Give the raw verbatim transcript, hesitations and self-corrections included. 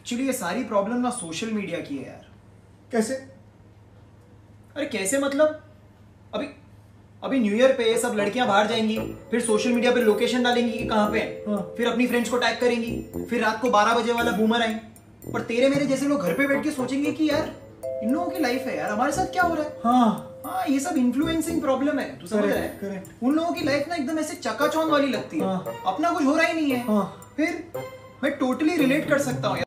Actually ये सारी problem ना सोशल मीडिया की है यार। कैसे? अरे कैसे मतलब, अभी अभी न्यू ईयर पे सब लड़कियां बाहर जाएंगी, फिर सोशल मीडिया पे लोकेशन डालेंगी कि कहाँ पे है, हाँ। फिर अपनी फ्रेंड्स को टैग करेंगी, फिर रात को बारह बजे वाला बूमर आएंगे, और तेरे मेरे जैसे लोग घर पे बैठ के सोचेंगे कि यार इन लोगों की लाइफ है यार, हमारे साथ क्या हो रहा है। हाँ हाँ, ये सब इन्फ्लुएंसिंग प्रॉब्लम है, तू समझ रहा है? करेक्ट। उन लोगों की लाइफ ना एकदम ऐसे चकाचौंध वाली लगती है, हाँ। अपना कुछ हो रहा ही नहीं है। हाँ। फिर मैं टोटली रिलेट कर सकता हूँ।